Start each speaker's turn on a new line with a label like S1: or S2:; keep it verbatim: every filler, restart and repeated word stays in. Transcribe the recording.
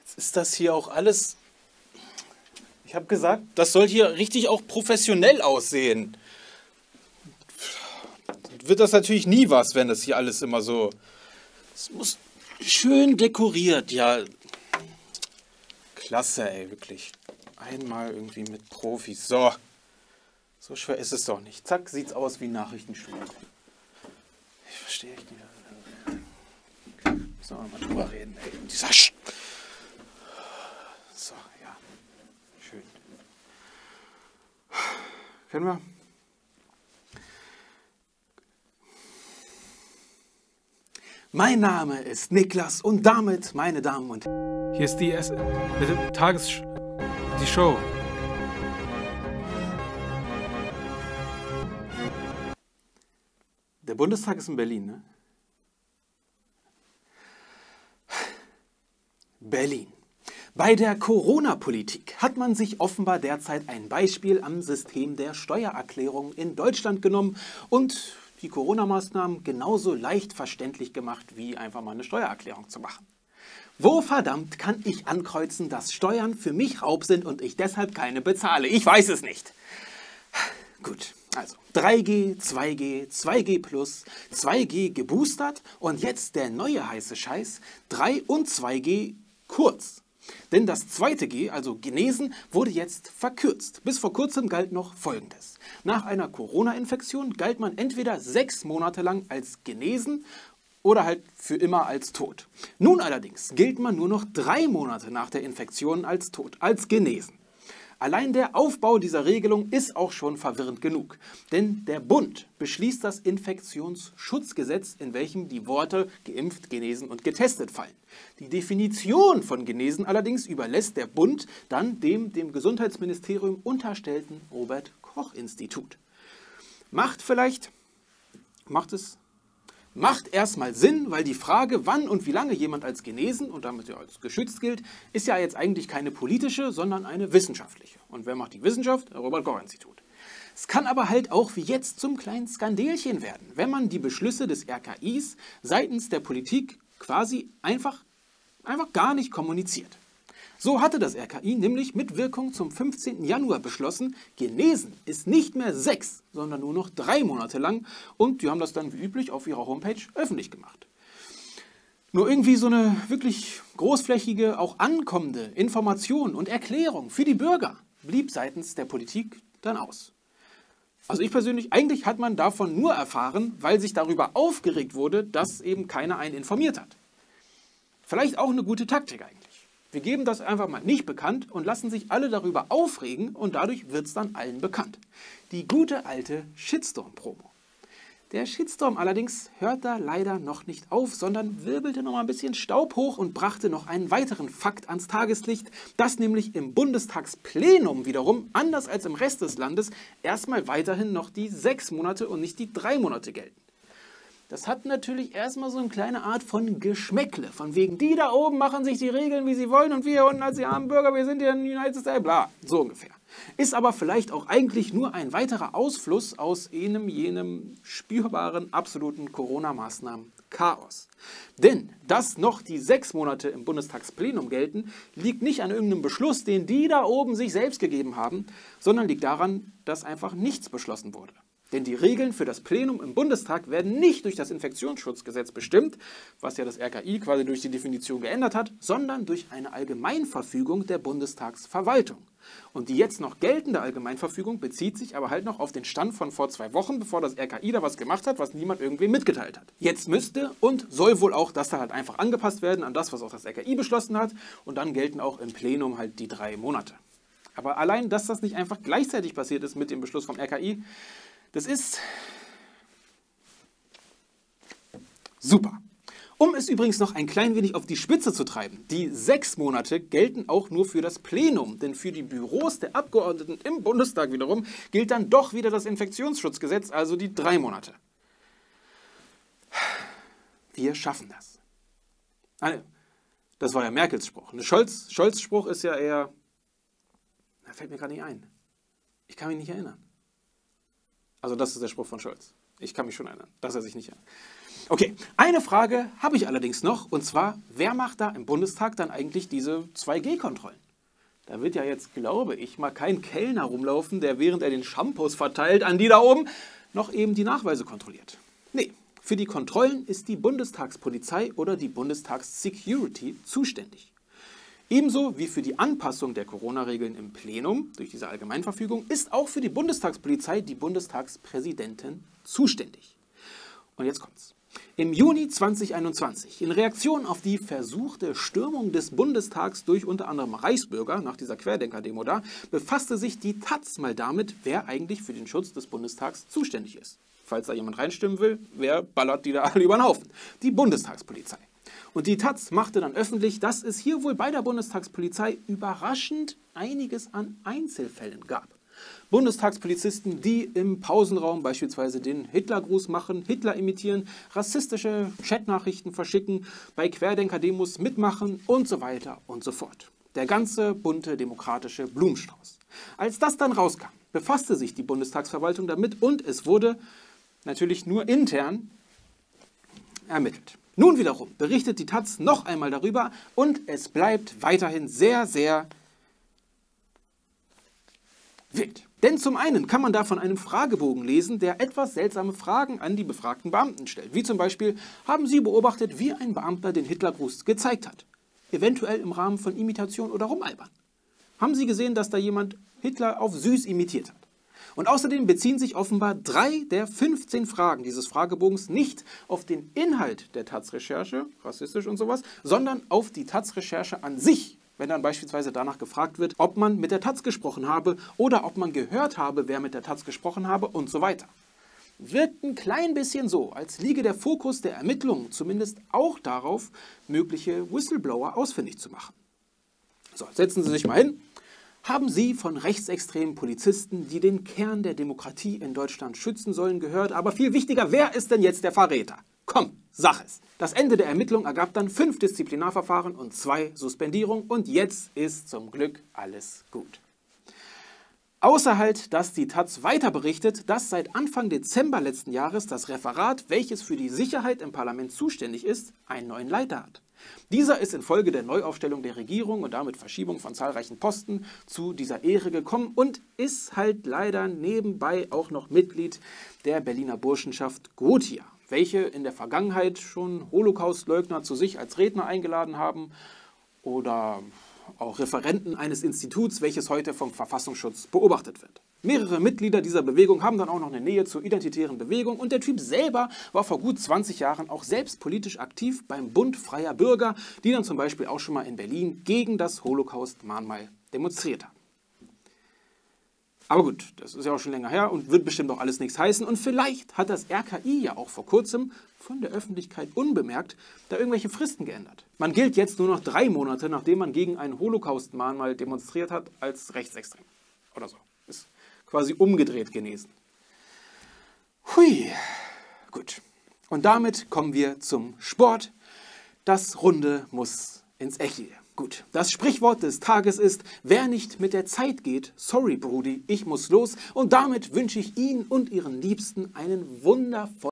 S1: Jetzt ist das hier auch alles... Ich habe gesagt, das soll hier richtig auch professionell aussehen. Wird das natürlich nie was, wenn das hier alles immer so... Es muss schön dekoriert, ja. Klasse, ey, wirklich. Einmal irgendwie mit Profis. So. So schwer ist es doch nicht. Zack, sieht's aus wie ein Nachrichtenstudio. Ich verstehe echt nicht. Müssen wir mal drüber reden, ey. Dieser Sch... So, ja. Schön. Können wir? Mein Name ist Niklas und damit, meine Damen und Herren.
S2: Hier ist die S bitte, Tages... die Show.
S1: Der Bundestag ist in Berlin, ne? Berlin. Bei der Corona-Politik hat man sich offenbar derzeit ein Beispiel am System der Steuererklärung in Deutschland genommen und die Corona-Maßnahmen genauso leicht verständlich gemacht, wie einfach mal eine Steuererklärung zu machen. Wo verdammt kann ich ankreuzen, dass Steuern für mich Raub sind und ich deshalb keine bezahle? Ich weiß es nicht. Gut, also drei G, zwei G, zwei G plus, zwei G geboostert und jetzt der neue heiße Scheiß, drei und zwei G kurz. Denn das zweite G, also genesen, wurde jetzt verkürzt. Bis vor kurzem galt noch Folgendes. Nach einer Corona-Infektion galt man entweder sechs Monate lang als genesen oder halt für immer als tot. Nun allerdings gilt man nur noch drei Monate nach der Infektion als tot, als genesen. Allein der Aufbau dieser Regelung ist auch schon verwirrend genug. Denn der Bund beschließt das Infektionsschutzgesetz, in welchem die Worte geimpft, genesen und getestet fallen. Die Definition von genesen allerdings überlässt der Bund dann dem dem Gesundheitsministerium unterstellten Robert-Koch-Institut. Macht vielleicht, macht es, macht erstmal Sinn, weil die Frage, wann und wie lange jemand als genesen und damit ja als geschützt gilt, ist ja jetzt eigentlich keine politische, sondern eine wissenschaftliche. Und wer macht die Wissenschaft? Das Robert-Koch-Institut. Es kann aber halt auch wie jetzt zum kleinen Skandelchen werden, wenn man die Beschlüsse des R K Is seitens der Politik quasi einfach, einfach gar nicht kommuniziert. So hatte das R K I nämlich mit Wirkung zum fünfzehnten Januar beschlossen, genesen ist nicht mehr sechs, sondern nur noch drei Monate lang und die haben das dann wie üblich auf ihrer Homepage öffentlich gemacht. Nur irgendwie so eine wirklich großflächige, auch ankommende Information und Erklärung für die Bürger blieb seitens der Politik dann aus. Also ich persönlich, eigentlich hat man davon nur erfahren, weil sich darüber aufgeregt wurde, dass eben keiner einen informiert hat. Vielleicht auch eine gute Taktik eigentlich. Wir geben das einfach mal nicht bekannt und lassen sich alle darüber aufregen und dadurch wird es dann allen bekannt. Die gute alte Shitstorm-Promo. Der Shitstorm allerdings hört da leider noch nicht auf, sondern wirbelte noch mal ein bisschen Staub hoch und brachte noch einen weiteren Fakt ans Tageslicht, dass nämlich im Bundestagsplenum wiederum, anders als im Rest des Landes, erstmal weiterhin noch die sechs Monate und nicht die drei Monate gelten. Das hat natürlich erstmal so eine kleine Art von Geschmäckle, von wegen, die da oben machen sich die Regeln, wie sie wollen und wir hier unten als die armen Bürger, wir sind hier in den United States, bla, so ungefähr. Ist aber vielleicht auch eigentlich nur ein weiterer Ausfluss aus jenem, jenem spürbaren, absoluten Corona-Maßnahmen-Chaos. Denn, dass noch die sechs Monate im Bundestagsplenum gelten, liegt nicht an irgendeinem Beschluss, den die da oben sich selbst gegeben haben, sondern liegt daran, dass einfach nichts beschlossen wurde. Denn die Regeln für das Plenum im Bundestag werden nicht durch das Infektionsschutzgesetz bestimmt, was ja das R K I quasi durch die Definition geändert hat, sondern durch eine Allgemeinverfügung der Bundestagsverwaltung. Und die jetzt noch geltende Allgemeinverfügung bezieht sich aber halt noch auf den Stand von vor zwei Wochen, bevor das R K I da was gemacht hat, was niemand irgendwem mitgeteilt hat. Jetzt müsste und soll wohl auch das da halt einfach angepasst werden an das, was auch das R K I beschlossen hat. Und dann gelten auch im Plenum halt die drei Monate. Aber allein, dass das nicht einfach gleichzeitig passiert ist mit dem Beschluss vom R K I, das ist super. Um es übrigens noch ein klein wenig auf die Spitze zu treiben, die sechs Monate gelten auch nur für das Plenum, denn für die Büros der Abgeordneten im Bundestag wiederum gilt dann doch wieder das Infektionsschutzgesetz, also die drei Monate. Wir schaffen das. Ah, das war ja Merkels Spruch. Scholz, Scholz Spruch ist ja eher, da fällt mir gerade nicht ein. Ich kann mich nicht erinnern. Also das ist der Spruch von Scholz. Ich kann mich schon erinnern, dass er sich nicht erinnert. Okay, eine Frage habe ich allerdings noch, und zwar, wer macht da im Bundestag dann eigentlich diese zwei G Kontrollen? Da wird ja jetzt, glaube ich, mal kein Kellner rumlaufen, der während er den Shampoos verteilt an die da oben noch eben die Nachweise kontrolliert. Nee, für die Kontrollen ist die Bundestagspolizei oder die Bundestagssecurity zuständig. Ebenso wie für die Anpassung der Corona-Regeln im Plenum durch diese Allgemeinverfügung ist auch für die Bundestagspolizei die Bundestagspräsidentin zuständig. Und jetzt kommt's. Im Juni zweitausendeinundzwanzig, in Reaktion auf die versuchte Stürmung des Bundestags durch unter anderem Reichsbürger nach dieser Querdenker-Demo da, befasste sich die Taz mal damit, wer eigentlich für den Schutz des Bundestags zuständig ist. Falls da jemand reinstimmen will, wer ballert die da alle über den Haufen? Die Bundestagspolizei. Und die Taz machte dann öffentlich, dass es hier wohl bei der Bundestagspolizei überraschend einiges an Einzelfällen gab. Bundestagspolizisten, die im Pausenraum beispielsweise den Hitlergruß machen, Hitler imitieren, rassistische Chatnachrichten verschicken, bei Querdenker-Demos mitmachen und so weiter und so fort. Der ganze bunte demokratische Blumenstrauß. Als das dann rauskam, befasste sich die Bundestagsverwaltung damit und es wurde natürlich nur intern ermittelt. Nun wiederum berichtet die Taz noch einmal darüber und es bleibt weiterhin sehr, sehr wild. Denn zum einen kann man da von einem Fragebogen lesen, der etwas seltsame Fragen an die befragten Beamten stellt. Wie zum Beispiel, haben Sie beobachtet, wie ein Beamter den Hitlergruß gezeigt hat? Eventuell im Rahmen von Imitation oder Rumalbern. Haben Sie gesehen, dass da jemand Hitler auf süß imitiert hat? Und außerdem beziehen sich offenbar drei der fünfzehn Fragen dieses Fragebogens nicht auf den Inhalt der Taz-Recherche, rassistisch und sowas, sondern auf die Taz-Recherche an sich. Wenn dann beispielsweise danach gefragt wird, ob man mit der Taz gesprochen habe oder ob man gehört habe, wer mit der Taz gesprochen habe und so weiter. Wirkt ein klein bisschen so, als liege der Fokus der Ermittlungen zumindest auch darauf, mögliche Whistleblower ausfindig zu machen. So, setzen Sie sich mal hin. Haben Sie von rechtsextremen Polizisten, die den Kern der Demokratie in Deutschland schützen sollen, gehört? Aber viel wichtiger, wer ist denn jetzt der Verräter? Komm, sag es. Das Ende der Ermittlung ergab dann fünf Disziplinarverfahren und zwei Suspendierungen und jetzt ist zum Glück alles gut. Außer halt, dass die Taz weiter berichtet, dass seit Anfang Dezember letzten Jahres das Referat, welches für die Sicherheit im Parlament zuständig ist, einen neuen Leiter hat. Dieser ist infolge der Neuaufstellung der Regierung und damit Verschiebung von zahlreichen Posten zu dieser Ehre gekommen und ist halt leider nebenbei auch noch Mitglied der Berliner Burschenschaft Gothia, welche in der Vergangenheit schon Holocaustleugner zu sich als Redner eingeladen haben oder auch Referenten eines Instituts, welches heute vom Verfassungsschutz beobachtet wird. Mehrere Mitglieder dieser Bewegung haben dann auch noch eine Nähe zur identitären Bewegung und der Typ selber war vor gut zwanzig Jahren auch selbst politisch aktiv beim Bund Freier Bürger, die dann zum Beispiel auch schon mal in Berlin gegen das Holocaust-Mahnmal demonstriert haben. Aber gut, das ist ja auch schon länger her und wird bestimmt auch alles nichts heißen. Und vielleicht hat das R K I ja auch vor kurzem von der Öffentlichkeit unbemerkt da irgendwelche Fristen geändert. Man gilt jetzt nur noch drei Monate, nachdem man gegen ein Holocaust-Mahnmal demonstriert hat, als rechtsextrem. Oder so. Ist quasi umgedreht genesen. Hui. Gut. Und damit kommen wir zum Sport. Das Runde muss ins Eckige. Gut, das Sprichwort des Tages ist, wer nicht mit der Zeit geht, sorry Brudi, ich muss los. Und damit wünsche ich Ihnen und Ihren Liebsten einen wundervollen